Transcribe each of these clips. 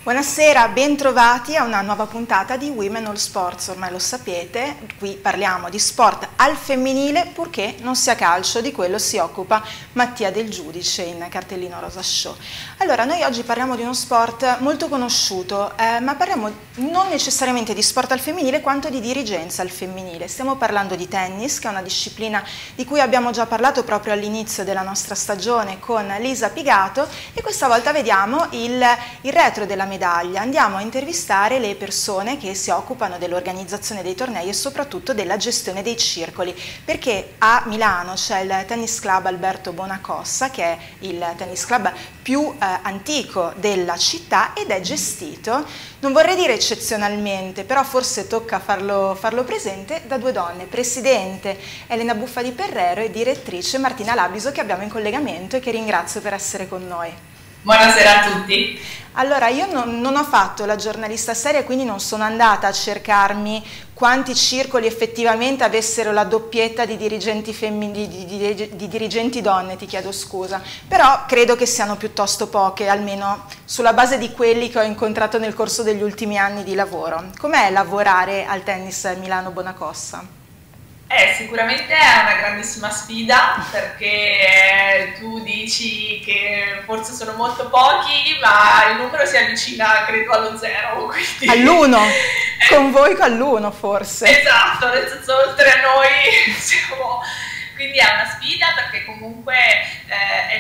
Buonasera, bentrovati a una nuova puntata di Women All Sports. Ormai lo sapete, qui parliamo di sport al femminile, purché non sia calcio, di quello si occupa Mattia Del Giudice in Cartellino Rosa Show. Allora, noi oggi parliamo di uno sport molto conosciuto, ma parliamo non necessariamente di sport al femminile quanto di dirigenza al femminile. Stiamo parlando di tennis, che è una disciplina di cui abbiamo già parlato proprio all'inizio della nostra stagione con Lisa Pigato, e questa volta vediamo il retro della medaglia. Andiamo a intervistare le persone che si occupano dell'organizzazione dei tornei e soprattutto della gestione dei circoli, perché a Milano c'è il Tennis Club Alberto Bonacossa, che è il tennis club più antico della città ed è gestito, non vorrei dire eccezionalmente, però forse tocca farlo presente, da due donne: presidente Elena Buffa di Perrero e direttrice Martina Labiso, che abbiamo in collegamento e che ringrazio per essere con noi. Buonasera a tutti. Allora, io non ho fatto la giornalista seria, quindi non sono andata a cercarmi quanti circoli effettivamente avessero la doppietta di dirigenti di dirigenti donne, ti chiedo scusa, però credo che siano piuttosto poche, almeno sulla base di quelli che ho incontrato nel corso degli ultimi anni di lavoro. Com'è lavorare al Tennis Milano Bonacossa? Sicuramente è una grandissima sfida, perché tu dici che forse sono molto pochi, ma il numero si avvicina credo allo zero. Quindi... All'uno, con voi all'uno forse. Esatto, nel senso oltre a noi siamo... Quindi è una sfida, perché comunque è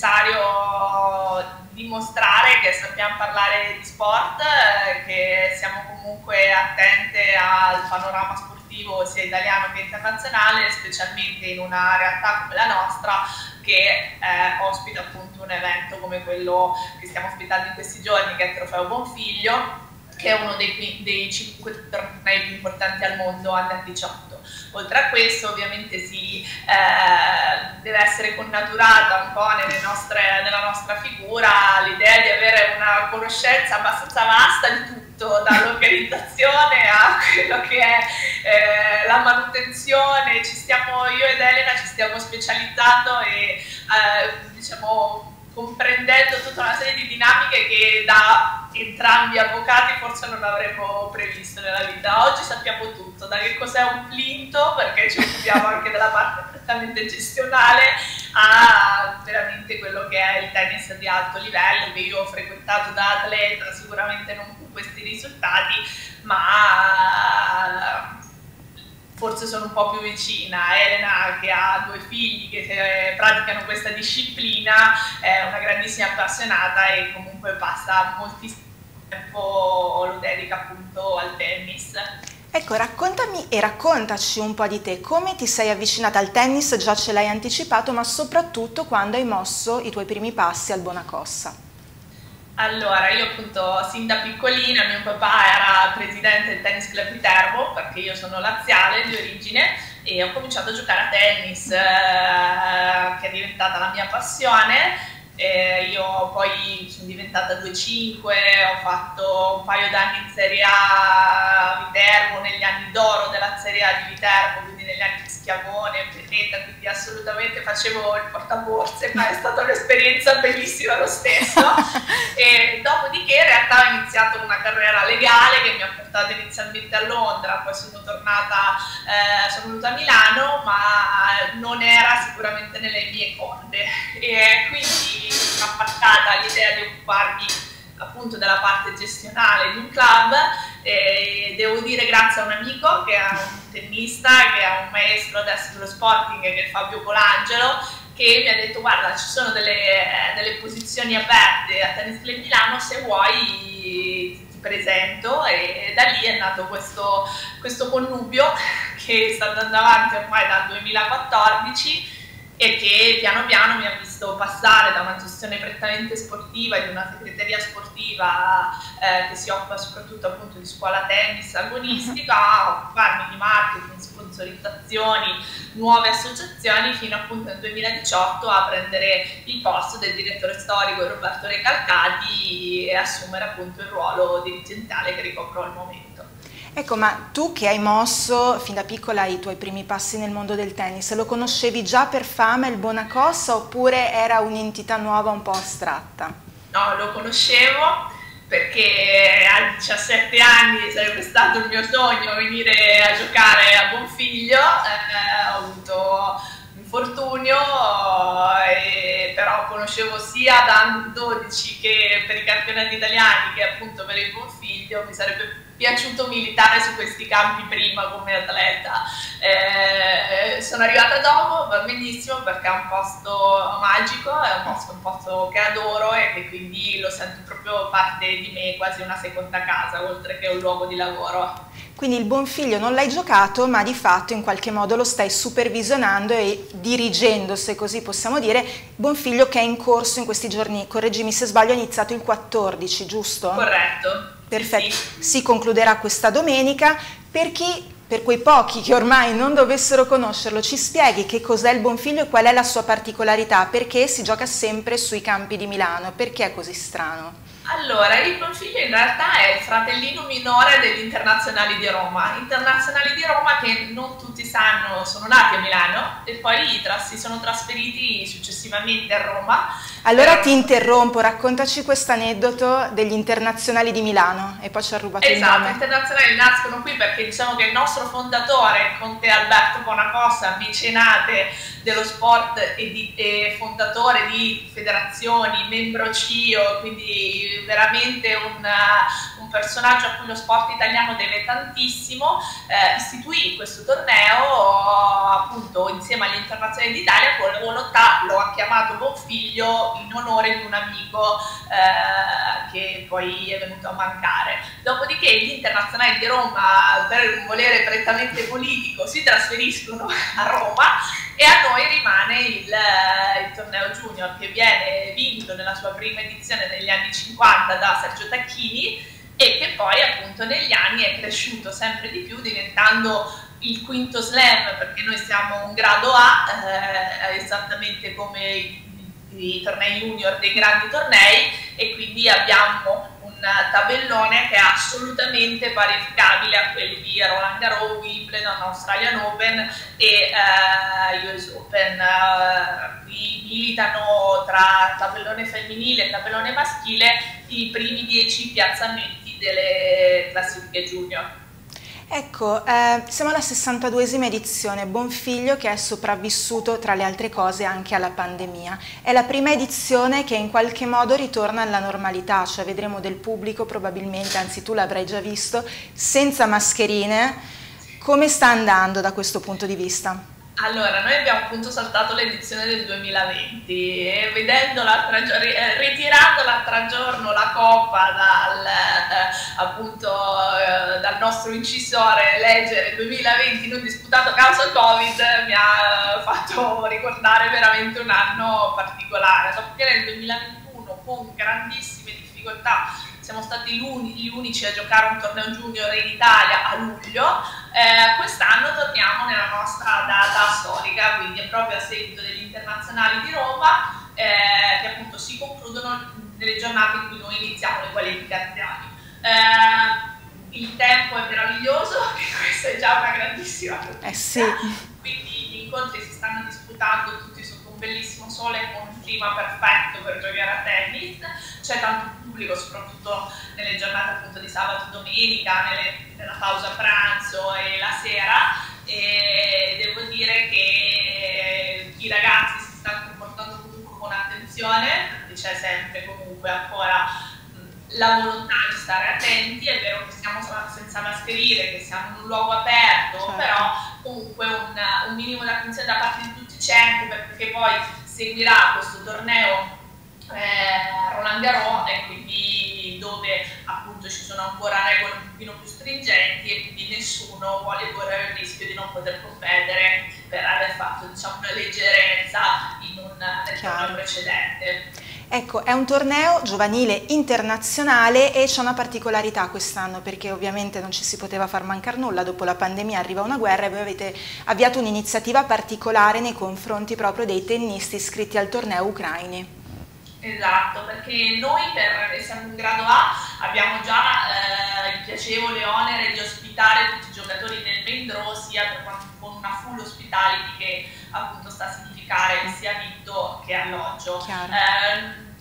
necessario dimostrare che sappiamo parlare di sport, che siamo comunque attente al panorama sportivo sia italiano che internazionale, specialmente in una realtà come la nostra, che ospita appunto un evento come quello che stiamo ospitando in questi giorni, che è il Trofeo Bonfiglio, che è uno dei 5 tornei più importanti al mondo Under 18. Oltre a questo, ovviamente deve essere connaturata un po' nella nostra figura l'idea di avere una conoscenza abbastanza vasta di tutto, dall'organizzazione a quello che è la manutenzione. Io ed Elena ci stiamo specializzando e diciamo comprendendo tutta una serie di dinamiche che da entrambi avvocati forse non avremmo previsto nella vita. Oggi sappiamo tutto, da che cos'è un plinto, perché ci occupiamo anche della parte prettamente gestionale, a veramente quello che è il tennis di alto livello, che io ho frequentato da atleta, sicuramente non con questi risultati, ma forse sono un po' più vicina. Elena, che ha 2 figli che praticano questa disciplina, è una grandissima appassionata e comunque passa moltissimo tempo, lo dedica appunto al tennis. Ecco, raccontami e raccontaci un po' di te, come ti sei avvicinata al tennis, già ce l'hai anticipato, ma soprattutto quando hai mosso i tuoi primi passi al Bonacossa. Allora, io appunto sin da piccolina, mio papà era presidente del Tennis Club di Terbo, perché io sono laziale di origine, e ho cominciato a giocare a tennis, che è diventata la mia passione. Io poi sono diventata 2-5, ho fatto un paio d'anni in Serie A a Viterbo, negli anni d'oro della Serie A di Viterbo, quindi negli anni di Schiavone, Peteta, quindi assolutamente facevo il portaborse, ma è stata un'esperienza bellissima lo stesso. E dopodiché in realtà ho iniziato una carriera legale che mi ha portato inizialmente a Londra, poi sono tornata, sono venuta a Milano, ma non era sicuramente nelle mie corde, e quindi sono appassata all'idea di occuparmi appunto della parte gestionale di un club, e devo dire grazie a un amico che è un tennista, che è un maestro adesso dello Sporting, che è Fabio Colangelo, che mi ha detto: guarda, ci sono delle posizioni aperte a Tennis Club Milano, se vuoi ti presento. E da lì è nato questo connubio che sta andando avanti ormai dal 2014 e che piano piano mi ha visto passare da una gestione prettamente sportiva e di una segreteria sportiva che si occupa soprattutto appunto di scuola tennis agonistica, a occuparmi di marketing, sponsorizzazioni, nuove associazioni, fino appunto nel 2018 a prendere il posto del direttore storico Roberto Recalcati e assumere appunto il ruolo dirigenziale che ricopro al momento. Ecco, ma tu che hai mosso fin da piccola i tuoi primi passi nel mondo del tennis, lo conoscevi già per fama il Bonacossa oppure era un'entità nuova un po' astratta? No, lo conoscevo, perché a 17 anni sarebbe stato il mio sogno venire a giocare a Bonfiglio, ho avuto un infortunio, però conoscevo sia da under-12 che per i campionati italiani che appunto per il Bonfiglio. Mi sarebbe piaciuto militare su questi campi prima come atleta. Sono arrivata dopo, va benissimo, perché è un posto magico, è un posto che adoro e che quindi lo sento proprio parte di me, quasi una seconda casa, oltre che un luogo di lavoro. Quindi il Bonfiglio non l'hai giocato, ma di fatto in qualche modo lo stai supervisionando e dirigendo, se così possiamo dire. Bonfiglio che è in corso in questi giorni, correggimi se sbaglio, è iniziato il 14, giusto? Corretto. Perfetto, Sì. si concluderà questa domenica. Per quei pochi che ormai non dovessero conoscerlo, ci spieghi che cos'è il Bonfiglio e qual è la sua particolarità? Perché si gioca sempre sui campi di Milano? Perché è così strano? Allora, il Bonfiglio in realtà è il fratellino minore degli Internazionali di Roma. Internazionali di Roma che non tutti sanno sono nati a Milano e poi si sono trasferiti successivamente a Roma. Allora ti interrompo, raccontaci questo aneddoto degli Internazionali di Milano e poi ci ha rubato il nome. Esatto, gli Internazionali nascono qui perché diciamo che il nostro fondatore, Conte Alberto Bonacossa, mecenate dello sport e fondatore di federazioni, membro CIO, quindi veramente un personaggio a cui lo sport italiano deve tantissimo, istituì questo torneo appunto insieme agli Internazionali d'Italia con la volontà, lo ha chiamato Bonfiglio in onore di un amico che poi è venuto a mancare. Dopodiché gli Internazionali di Roma, per un volere prettamente politico, si trasferiscono a Roma e a noi rimane il torneo junior, che viene vinto nella sua prima edizione negli anni 50 da Sergio Tacchini e che poi appunto negli anni è cresciuto sempre di più, diventando il quinto slam, perché noi siamo un grado A, esattamente come i tornei junior dei grandi tornei, e quindi abbiamo un tabellone che è assolutamente parificabile a quelli di Roland Garros, Wimbledon, Australian Open e US Open. Qui militano tra tabellone femminile e tabellone maschile i primi 10 piazzamenti delle classifiche junior. Ecco, siamo alla 62esima edizione, Bonfiglio che è sopravvissuto tra le altre cose anche alla pandemia. È la prima edizione che in qualche modo ritorna alla normalità, cioè vedremo del pubblico probabilmente, anzi tu l'avrai già visto, senza mascherine. Come sta andando da questo punto di vista? Allora, noi abbiamo appunto saltato l'edizione del 2020 e vedendo ritirando l'altro giorno la coppa dal nostro incisore, leggere 2020 non disputato a causa Covid, mi ha fatto ricordare veramente un anno particolare. Dopodiché nel 2021 con grandissime difficoltà siamo stati gli unici a giocare un torneo junior in Italia a luglio. Quest'anno torniamo nella nostra data storica, quindi è proprio a seguito degli Internazionali di Roma, che appunto si concludono nelle giornate in cui noi iniziamo le qualificazioni. Il tempo è meraviglioso, questa è già una grandissima notizia. Sì. Quindi gli incontri si stanno disputando tutti sotto un bellissimo sole con un clima perfetto per giocare a tennis. C'è tanto pubblico, soprattutto nelle giornate appunto di sabato e domenica, nella pausa pranzo e la sera, e devo dire che i ragazzi si stanno comportando comunque con attenzione, perché c'è sempre comunque ancora la volontà di stare attenti. È vero che siamo senza mascherine, che siamo in un luogo aperto, certo, però comunque un minimo di attenzione da parte di tutti c'è, anche perché poi seguirà questo torneo Roland Garros, e quindi dove appunto ci sono ancora regole un pochino più stringenti e quindi nessuno vuole correre il rischio di non poter competere per aver fatto, diciamo, una leggerezza nel torneo precedente. Ecco, è un torneo giovanile internazionale e c'è una particolarità quest'anno, perché ovviamente non ci si poteva far mancare nulla, dopo la pandemia arriva una guerra e voi avete avviato un'iniziativa particolare nei confronti proprio dei tennisti iscritti al torneo ucraini. Esatto, perché noi, essendo un grado A, abbiamo già il piacevole onere di ospitare tutti i giocatori del main draw, sia con una full hospitality, che appunto sta a significare sia vitto che alloggio.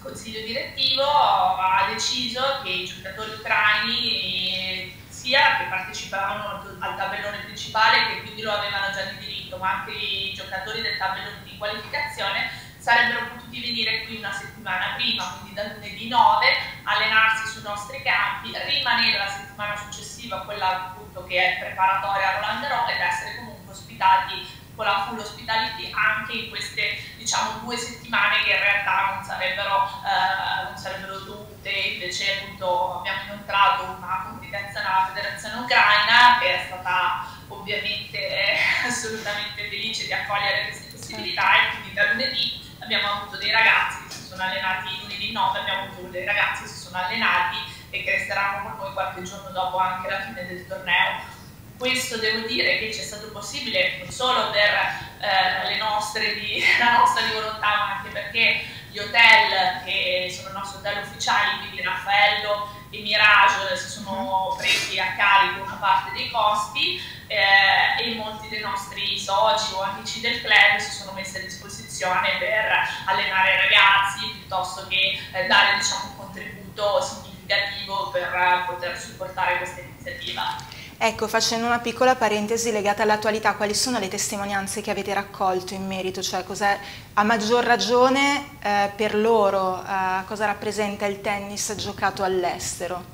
consiglio direttivo ha deciso che i giocatori ucraini, sia che partecipavano al tabellone principale, che quindi lo avevano già di diritto, ma anche i giocatori del tabellone di qualificazione, sarebbero potuti venire qui una settimana prima, quindi dal lunedì 9, allenarsi sui nostri campi, rimanere la settimana successiva, quella appunto che è preparatoria a Roland Garros, ed essere comunque ospitati con la full hospitality anche in queste, diciamo, 2 settimane che in realtà non sarebbero dovute. Invece appunto abbiamo inoltrato una competenza nella federazione ucraina, che è stata ovviamente assolutamente felice di accogliere queste possibilità, e quindi da lunedì abbiamo avuto dei ragazzi che si sono allenati, lunedì 9 abbiamo avuto dei ragazzi che si sono allenati e che resteranno con noi qualche giorno dopo anche la fine del torneo. Questo devo dire che ci è stato possibile non solo per la nostra di volontà, ma anche perché gli hotel, che sono i nostri hotel ufficiali, quindi Raffaello e Mirage, si sono presi a carico una parte dei costi, e molti dei nostri soci o amici del club si sono messi a disposizione per allenare i ragazzi, piuttosto che dare, diciamo, un contributo significativo per poter supportare questa iniziativa. Ecco, facendo una piccola parentesi legata all'attualità, quali sono le testimonianze che avete raccolto in merito? Cioè, cos'è a maggior ragione per loro, cosa rappresenta il tennis giocato all'estero?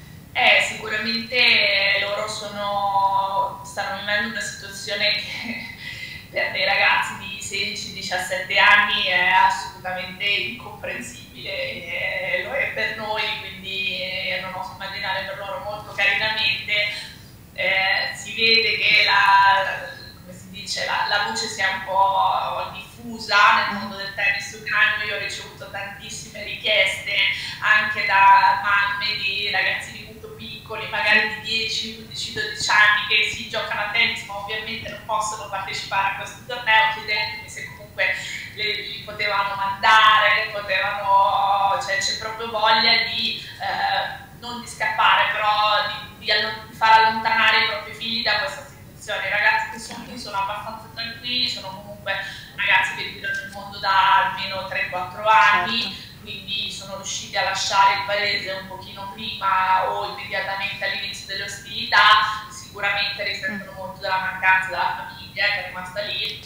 Sicuramente loro stanno vivendo una situazione che per dei ragazzi di 16-17 anni è assolutamente incomprensibile, lo è per noi, quindi non oso immaginare per loro molto carinamente. Si vede che come si dice, la voce si è un po' diffusa nel mondo del tennis ucraino. Io ho ricevuto tantissime richieste anche da mamme di ragazzini molto piccoli, magari di 10, 11, 12 anni, che si giocano a tennis ma ovviamente non possono partecipare a questo torneo, chiedendomi se comunque li potevano mandare, cioè c'è proprio voglia di non di scappare, però di far allontanare i propri figli da questa situazione. I ragazzi che sono qui sono abbastanza tranquilli, sono comunque ragazzi che vivono nel mondo da almeno 3-4 anni, certo. Quindi sono riusciti a lasciare il paese un pochino prima o immediatamente all'inizio delle ostilità. Sicuramente risentono molto della mancanza della famiglia che è rimasta lì,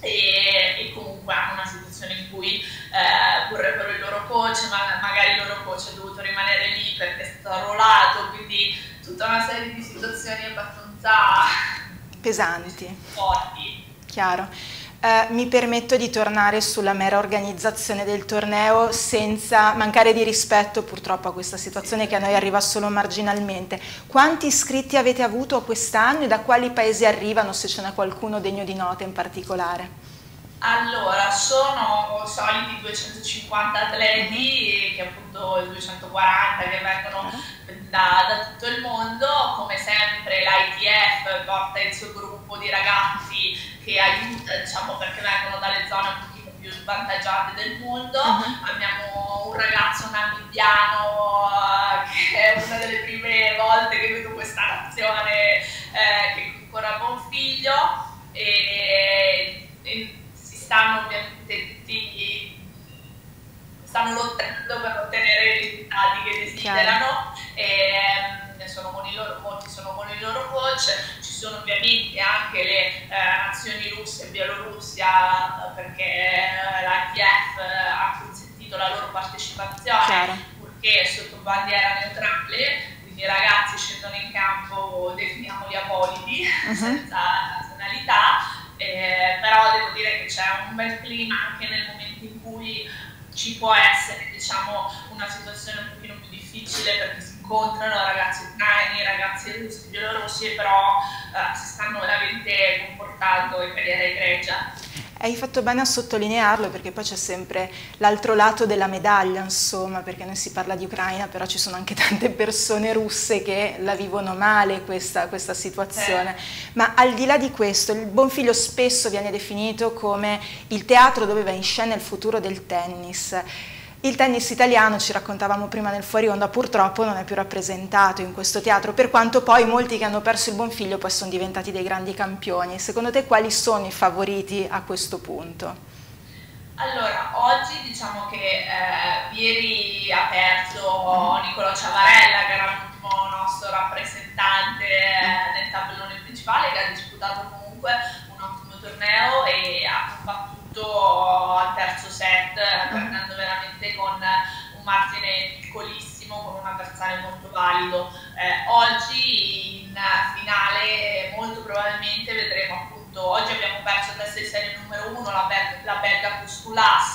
e comunque hanno una situazione in cui vorrebbero il loro coach, ma magari il loro coach è dovuto rimanere lì perché è stato arruolato, quindi tutta una serie di situazioni abbastanza pesanti, forti. Chiaro. Mi permetto di tornare sulla mera organizzazione del torneo senza mancare di rispetto purtroppo a questa situazione che a noi arriva solo marginalmente. Quanti iscritti avete avuto quest'anno e da quali paesi arrivano, se ce n'è qualcuno degno di nota in particolare? Allora, sono soliti 250 atleti, che appunto 240 che vengono da tutto il mondo. Come sempre l'ITF porta il suo gruppo di ragazzi che aiuta, diciamo, perché vengono dalle zone un pochino più svantaggiate del mondo. Abbiamo un ragazzo namibiano che è una delle prime volte che vedo questa nazione, che ancora ha buon figlio, e stanno ovviamente tutti lottando per ottenere i risultati che desiderano, molti sono con il loro coach. Ci sono ovviamente anche le nazioni russe e Bielorussia, perché l'ITF ha consentito la loro partecipazione, purché sotto bandiera neutrale, quindi i ragazzi scendono in campo, definiamoli apolidi, senza nazionalità. Però devo dire che c'è un bel clima anche nel momento in cui ci può essere, diciamo, una situazione un pochino più difficile, perché si incontrano ragazzi ucraini, ragazzi russi, bielorussi, però si stanno veramente comportando in maniera egregia. Hai fatto bene a sottolinearlo, perché poi c'è sempre l'altro lato della medaglia, insomma, perché noi si parla di Ucraina, però ci sono anche tante persone russe che la vivono male questa situazione. Ma al di là di questo, il Bonfiglio spesso viene definito come il teatro dove va in scena il futuro del tennis. Il tennis italiano, ci raccontavamo prima nel fuori onda, purtroppo non è più rappresentato in questo teatro, per quanto poi molti che hanno perso il Bonfiglio poi sono diventati dei grandi campioni. Secondo te quali sono i favoriti a questo punto? Allora, oggi diciamo che ieri ha perso Nicolò Ciavarella, che era l'ultimo nostro rappresentante nel tabellone principale, che ha disputato comunque un ottimo torneo e ha combattuto al terzo set, perdendo veramente con un margine piccolissimo, con un avversario molto valido. Oggi in finale molto probabilmente vedremo appunto. Oggi abbiamo perso testa di serie numero 1, la belga Pustulas,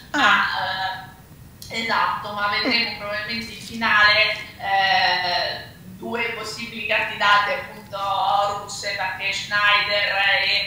esatto, ma vedremo probabilmente in finale due possibili candidate appunto russe, perché Schneider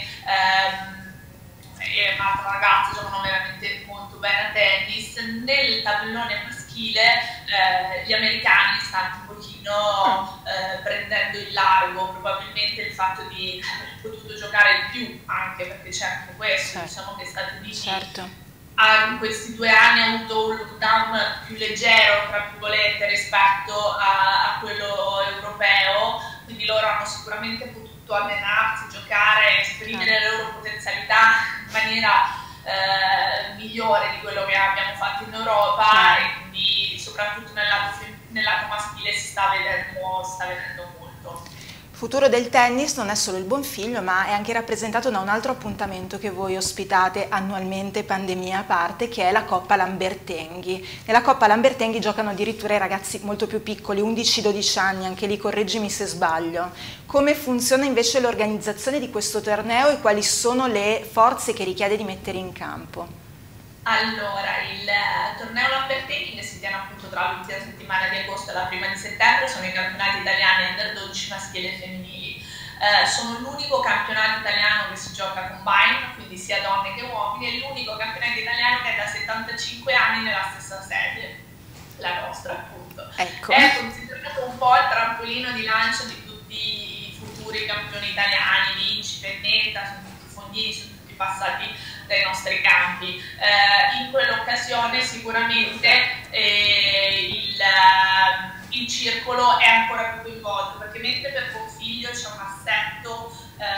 e un'altra ragazza giocano veramente molto bene a tennis. Nel tabellone maschile gli americani stanno un pochino prendendo il largo, probabilmente il fatto di aver potuto giocare di più, anche perché c'è anche questo, diciamo che Stati Uniti in questi 2 anni ha avuto un lockdown più leggero, tra virgolette, rispetto a quello europeo, quindi loro hanno sicuramente potuto allenarsi, giocare, esprimere le loro potenzialità in maniera migliore di quello che abbiamo fatto in Europa, e quindi soprattutto nel lato maschile si sta vedendo molto. Il futuro del tennis non è solo il buon figlio, ma è anche rappresentato da un altro appuntamento che voi ospitate annualmente, pandemia a parte, che è la Coppa Lambertenghi. Nella Coppa Lambertenghi giocano addirittura i ragazzi molto più piccoli, 11-12 anni, anche lì correggimi se sbaglio. Come funziona invece l'organizzazione di questo torneo e quali sono le forze che richiede di mettere in campo? Allora, il torneo Lambertenghi, che si tiene appunto tra l'ultima settimana di agosto e la prima di settembre, sono i campionati italiani under 12 maschili e femminili. Sono l'unico campionato italiano che si gioca combine, quindi sia donne che uomini, e l'unico campionato italiano che è da 75 anni nella stessa sede, la nostra appunto. Ecco. È considerato un po' il trampolino di lancio di tutti i futuri campioni italiani, Vinci, Pennetta, sono tutti fondini, sono tutti passati dai nostri campi. In quell'occasione sicuramente il circolo è ancora più coinvolto, perché mentre per Configlio c'è un assetto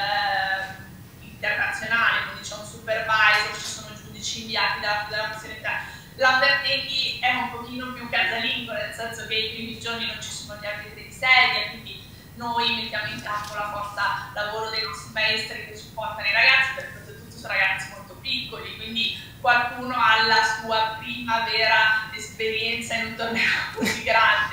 internazionale, quindi c'è un supervisor, ci sono giudici inviati dalla Federazione Italiana, Lambertenghi è un pochino più casalingo, nel senso che i primi giorni non ci sono gli arbitri di serie, quindi noi mettiamo in campo la forza lavoro dei nostri maestri che supportano i ragazzi, perché soprattutto sono ragazzi molto piccoli, quindi qualcuno ha la sua prima vera esperienza in un torneo così grande,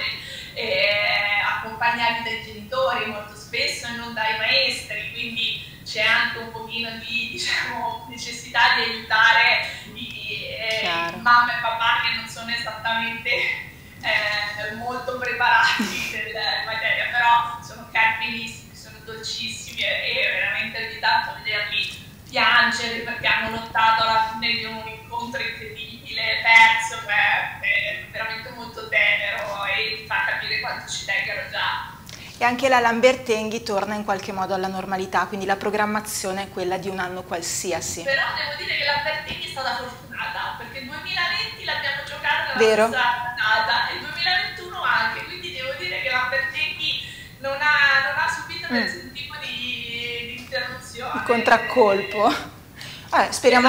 accompagnati dai genitori molto spesso e non dai maestri, quindi c'è anche un pochino di, diciamo, necessità di aiutare mamma e papà che non sono esattamente molto preparati in materia, però sono carinissimi, sono dolcissimi e veramente ogni tanto vederli piangere perché hanno lottato alla fine di un incontro incredibile, perso, è veramente molto tenero e fa capire quanto ci tengano già. E anche la Lambertenghi torna in qualche modo alla normalità, quindi la programmazione è quella di un anno qualsiasi. Però devo dire che la Lambertenghi è stata fortunata, perché il 2020 l'abbiamo giocata nella stessa data e il 2021 anche, quindi devo dire che la Lambertenghi non ha subito nessun tipo di interruzione. Contraccolpo. Speriamo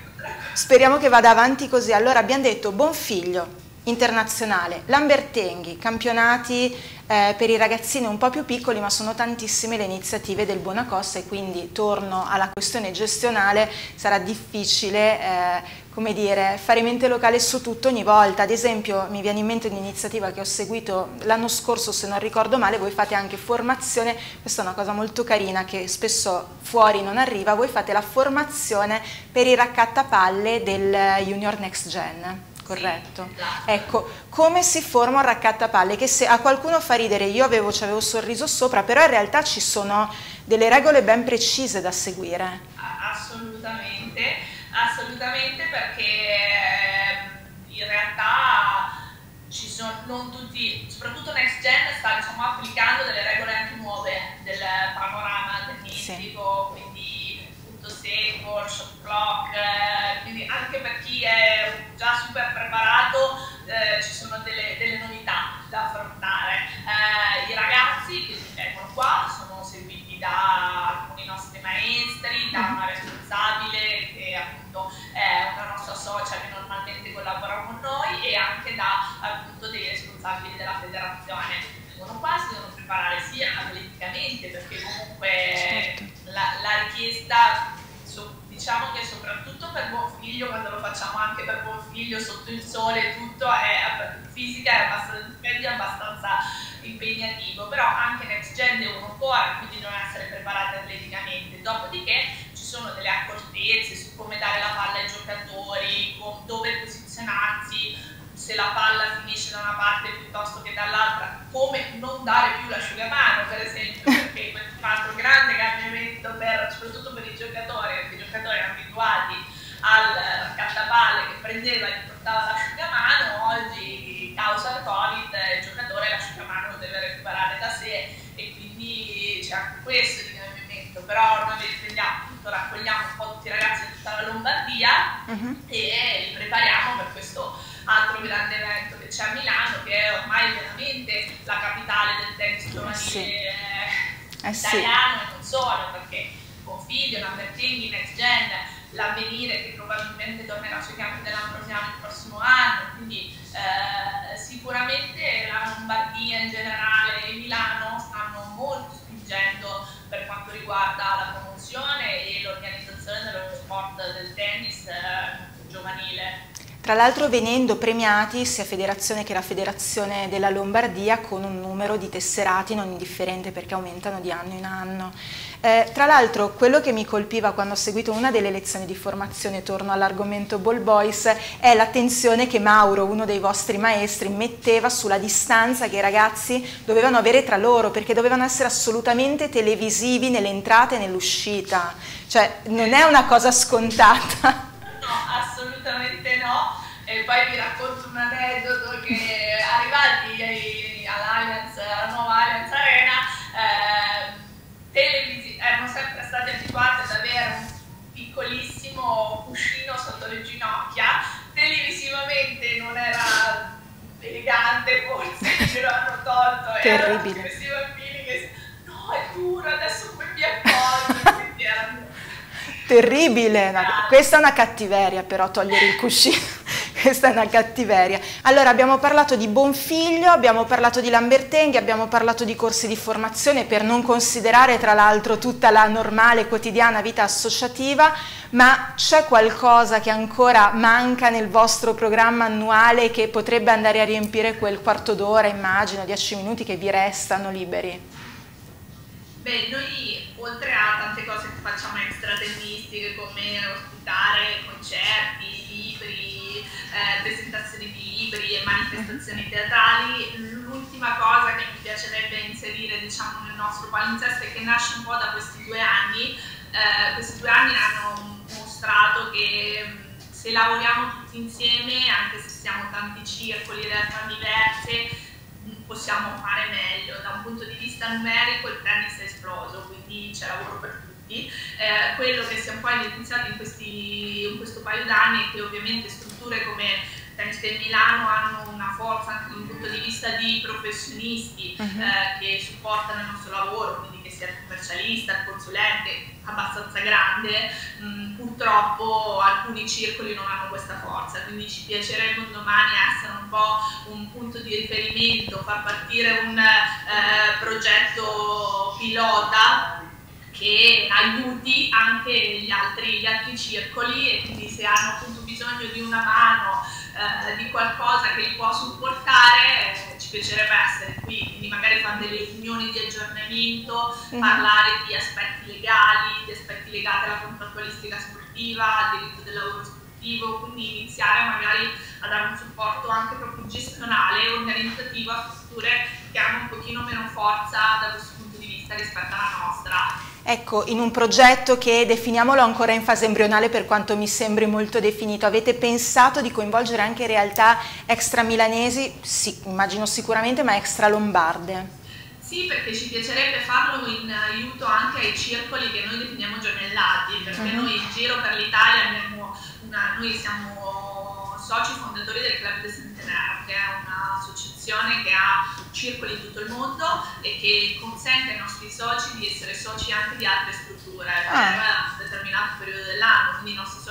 che vada avanti così. Allora abbiamo detto Bonfiglio, internazionale, Lambertenghi, campionati per i ragazzini un po' più piccoli, ma sono tantissime le iniziative del Buonacosta e quindi torno alla questione gestionale, sarà difficile come dire, fare mente locale su tutto ogni volta. Ad esempio mi viene in mente un'iniziativa che ho seguito l'anno scorso, se non ricordo male, voi fate anche formazione, questa è una cosa molto carina che spesso fuori non arriva, voi fate la formazione per i raccattapalle del Junior Next Gen. Corretto. Sì, esatto. Ecco, come si forma un raccattapalle? Che se a qualcuno fa ridere, io ci avevo sorriso sopra, però in realtà ci sono delle regole ben precise da seguire. Assolutamente, assolutamente, perché in realtà ci sono, non tutti, soprattutto Next Gen sta, diciamo, applicando delle regole anche nuove del panorama tennistico, sì. Quindi punto secco, shot clock, quindi anche per chi è già super preparato ci sono delle novità da affrontare. I ragazzi che vengono qua sono seguiti da alcuni nostri maestri, da una responsabile che appunto è una nostra social che normalmente collaborano con noi e anche da appunto dei responsabili della federazione. Vengono qua, si devono preparare sia atleticamente, perché comunque certo, la richiesta, diciamo che soprattutto per buon figlio, quando lo facciamo anche per buon figlio sotto il sole e tutto, fisica è abbastanza impegnativo, però anche Next Gen devono correre, quindi devono essere preparati atleticamente. Dopodiché ci sono delle accortezze su come dare la palla ai giocatori, dove posizionarsi, se la palla finisce da una parte piuttosto che dall'altra, come non dare più l'asciugamano, per esempio, perché questo è un altro grande cambiamento soprattutto per i giocatori, perché i giocatori erano abituati al raccattapalle che prendeva e portava l'asciugamano. Oggi, causa il Covid, il giocatore l'asciugamano lo deve recuperare da sé, e quindi c'è anche questo di cambiamento. Però noi raccogliamo un po' tutti i ragazzi di tutta la Lombardia e li prepariamo per questo altro grande evento che c'è a Milano, che è ormai veramente la capitale del tennis giovanile italiano e non solo, perché Configlio, Lambertini, Next Gen, l'Avvenire che probabilmente tornerà sui campi dell'Ambrosiano il prossimo anno, quindi sicuramente la Lombardia in generale e Milano stanno molto spingendo per quanto riguarda la promozione e l'organizzazione dello sport del tennis giovanile. Tra l'altro venendo premiati sia federazione che la federazione della Lombardia con un numero di tesserati non indifferente, perché aumentano di anno in anno. Tra l'altro quello che mi colpiva quando ho seguito una delle lezioni di formazione, torno all'argomento ball boys, è l'attenzione che Mauro, uno dei vostri maestri, metteva sulla distanza che i ragazzi dovevano avere tra loro, perché dovevano essere assolutamente televisivi nell'entrata e nell'uscita, cioè non è una cosa scontata. No, assolutamente no. E poi vi racconto un aneddoto che arrivati alla nuova Allianz Arena, erano sempre stati abituati ad avere un piccolissimo cuscino sotto le ginocchia, televisivamente non era elegante, forse ce lo hanno tolto. Terribile. Erano questi bambini che no, è duro, adesso come mi accorgo, quindi erano terribile, no, questa è una cattiveria, però togliere il cuscino, questa è una cattiveria. Allora abbiamo parlato di Bonfiglio, abbiamo parlato di Lambertenghi, abbiamo parlato di corsi di formazione, per non considerare tra l'altro tutta la normale quotidiana vita associativa, ma c'è qualcosa che ancora manca nel vostro programma annuale che potrebbe andare a riempire quel quarto d'ora, immagino, 10 minuti che vi restano liberi? Beh, noi oltre a tante cose che facciamo extra-tennistiche come ospitare concerti, libri, presentazioni di libri e manifestazioni teatrali, l'ultima cosa che mi piacerebbe inserire, diciamo, nel nostro palinsesto è che nasce un po' da questi 2 anni. Questi 2 anni hanno mostrato che se lavoriamo tutti insieme, anche se siamo tanti circoli, realtà diverse, possiamo fare meglio. Da un punto di vista numerico il tennis è esploso, quindi c'è lavoro per tutti. Quello che si è un po' evidenziato in questo paio d'anni è che ovviamente strutture come Tennis del Milano hanno una forza anche da un punto di vista di professionisti che supportano il nostro lavoro, quindi che sia il commercialista, il consulente, abbastanza grande. Purtroppo alcuni circoli non hanno questa forza, quindi ci piacerebbe un domani essere un po' un punto di riferimento, far partire un progetto pilota che aiuti anche gli altri circoli, e quindi se hanno appunto bisogno di una mano, di qualcosa che li può supportare, ci piacerebbe essere qui, quindi magari fare delle riunioni di aggiornamento, parlare di aspetti legali, di aspetti legati alla contrattualistica sportiva, al diritto del lavoro sportivo, quindi iniziare magari a dare un supporto anche proprio gestionale e organizzativo a strutture che hanno un pochino meno forza da questo punto di vista rispetto alla nostra. Ecco, in un progetto che, definiamolo, ancora in fase embrionale per quanto mi sembri molto definito, avete pensato di coinvolgere anche realtà extra milanesi? Sì, immagino sicuramente, ma extra lombarde. Sì, perché ci piacerebbe farlo in aiuto anche ai circoli che noi definiamo gemellati, perché noi in giro per l'Italia noi siamo soci fondatori del Club de Centenaire, che è un'associazione che ha circoli in tutto il mondo e che consente ai nostri soci di essere soci anche di altre strutture per un determinato periodo dell'anno, quindi i nostri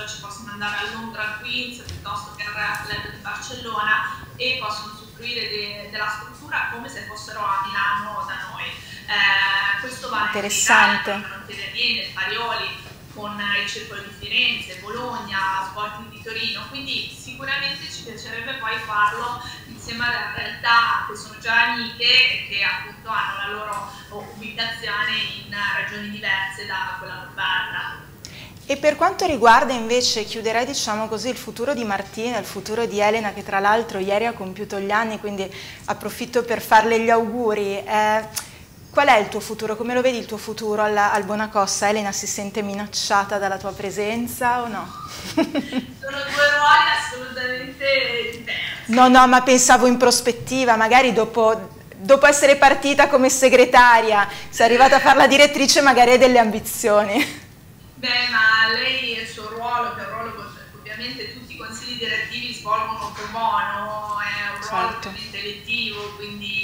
soci possono andare al Londra Queens piuttosto che al Real Club di Barcellona e possono usufruire della struttura come se fossero a Milano da noi. Questo vale interessante. In Italia, per il Parioli, con il Circolo di Firenze, Bologna, Sporting di Torino, quindi sicuramente ci piacerebbe poi farlo insieme alle realtà che sono già amiche e che appunto hanno la loro ubicazione in regioni diverse da quella lombarda. E per quanto riguarda invece, chiuderei diciamo così, il futuro di Martina, il futuro di Elena, che tra l'altro ieri ha compiuto gli anni, quindi approfitto per farle gli auguri. Qual è il tuo futuro? Come lo vedi il tuo futuro al Bonaccossa? Elena si sente minacciata dalla tua presenza o no? Sono due ruoli assolutamente diversi. No, no, ma pensavo in prospettiva, magari dopo essere partita come segretaria, sei arrivata a fare la direttrice, magari hai delle ambizioni. Beh, ma lei il suo ruolo, che è un ruolo che ovviamente tutti i consigli direttivi svolgono pro bono, è un ruolo ovviamente elettivo, quindi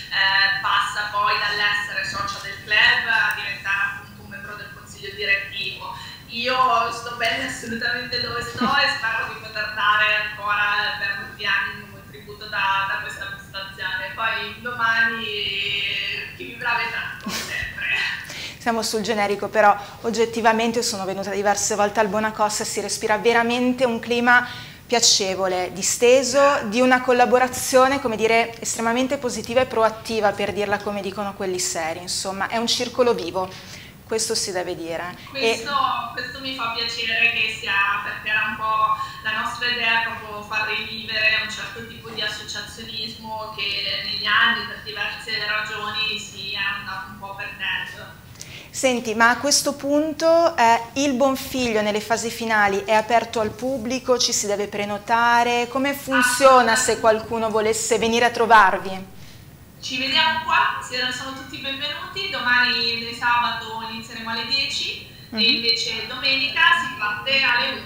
passa poi dall'essere socia del club a diventare appunto un membro del consiglio direttivo. Io sto bene assolutamente dove sto e spero di poter dare ancora per molti anni un contributo da questa prestazione. Poi domani chi vivrà vedrà, come sempre. Siamo sul generico, però oggettivamente sono venuta diverse volte al Bonaccossa e si respira veramente un clima piacevole, disteso, di una collaborazione, come dire, estremamente positiva e proattiva, per dirla come dicono quelli seri, insomma, è un circolo vivo, questo si deve dire. Questo mi fa piacere che sia, perché era un po' la nostra idea, proprio far rivivere un certo tipo di associazionismo che negli anni, per diverse ragioni, si è andato un po' perdendo. Senti, ma a questo punto il Bonfiglio nelle fasi finali è aperto al pubblico, ci si deve prenotare, come funziona se qualcuno volesse venire a trovarvi? Ci vediamo qua, sono tutti benvenuti, domani sabato inizieremo alle 10 e invece domenica si parte alle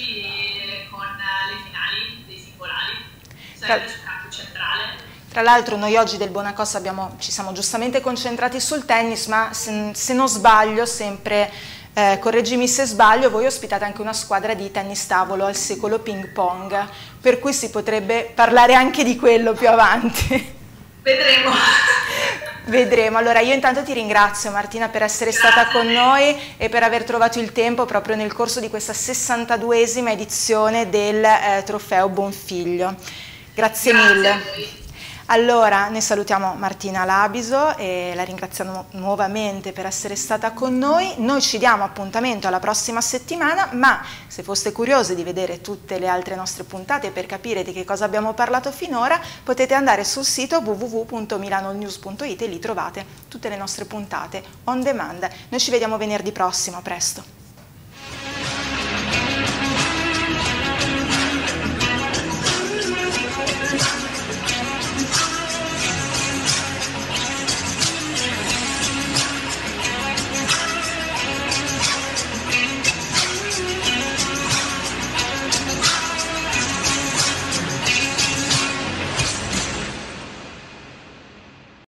11 con le finali dei singolari, sempre sul campo centrale. Tra l'altro noi oggi del Bonaccossa ci siamo giustamente concentrati sul tennis, ma se non sbaglio, sempre, correggimi se sbaglio, voi ospitate anche una squadra di tennis tavolo al secolo ping pong, per cui si potrebbe parlare anche di quello più avanti. Vedremo. Vedremo. Allora io intanto ti ringrazio Martina per essere stata con noi e per aver trovato il tempo proprio nel corso di questa 62esima edizione del Trofeo Bonfiglio. Grazie mille. A voi. Allora, noi salutiamo Martina Labiso e la ringraziamo nuovamente per essere stata con noi. Noi ci diamo appuntamento alla prossima settimana, ma se foste curiosi di vedere tutte le altre nostre puntate per capire di che cosa abbiamo parlato finora, potete andare sul sito www.milanonews.it e lì trovate tutte le nostre puntate on demand. Noi ci vediamo venerdì prossimo, a presto.